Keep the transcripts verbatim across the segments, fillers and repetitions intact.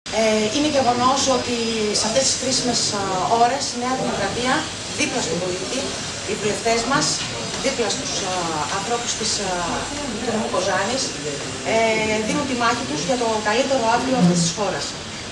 Ε, είναι γεγονός ότι σε αυτές τις κρίσιμες ώρες η Νέα Δημοκρατία, δίπλα στον πολίτη, οι βουλευτές μας, δίπλα στους α, ανθρώπους της, α, του νομού Κοζάνης, ε, δίνουν τη μάχη τους για το καλύτερο αύριο αυτής της χώρας.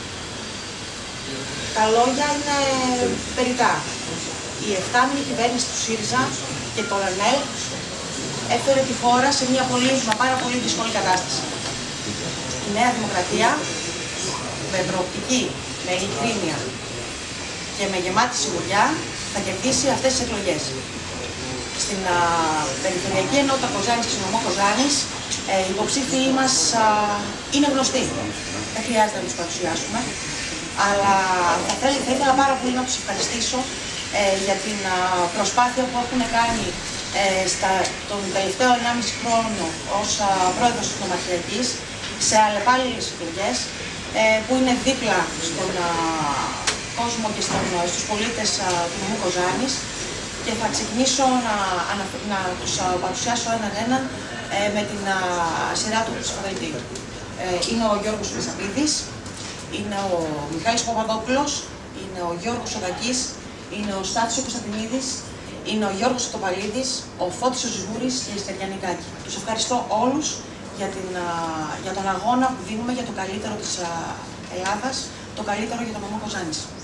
Τα λόγια είναι περιτά. Η εφτάμινη κυβέρνηση του ΣΥΡΙΖΑ και το ΕΝΕΛ έφερε τη χώρα σε μια πολύ, μα πάρα πολύ δύσκολη κατάσταση. Η Νέα Δημοκρατία, με προοπτική, με ειλικρίνεια και με γεμάτη σιγουριά, θα κερδίσει αυτές τις εκλογές. Στην α, Περιφερειακή Ενότητα Κοζάνης και στον νομό Κοζάνης, ε, οι υποψήφοι μας α, είναι γνωστοί. Δεν χρειάζεται να τους παρουσιάσουμε, αλλά θα, θέλ, θα ήθελα πάρα πολύ να τους ευχαριστήσω ε, για την α, προσπάθεια που έχουν κάνει ε, στα, τον τελευταίο ενάμιση χρόνο ως α, πρόεδρος της Νομαρχιακής σε αλλεπάλληλες εκλογές, ε, που είναι δίπλα στον α, κόσμο και στον, στους πολίτες α, του νομού Κοζάνης, και θα ξεκινήσω να, να, να τους α, παρουσιάσω έναν έναν ε, με την α, σειρά του ψηφοδελτίου. Ε, είναι ο Γιώργος Χρυσαπίδης, είναι ο Μιχάλης Παπαδόπουλος, είναι ο Γιώργος Οδακής, είναι ο Στάθης ο Κωνσταντινίδης, είναι ο Γιώργος Τοπαλίδης, ο Φώτης ο Ζιγούρης και η Στεριά Νικάκη. Τους ευχαριστώ όλους για, την, α, για τον αγώνα που δίνουμε για το καλύτερο της α, Ελλάδας, το καλύτερο για τον νομό Κοζάνης.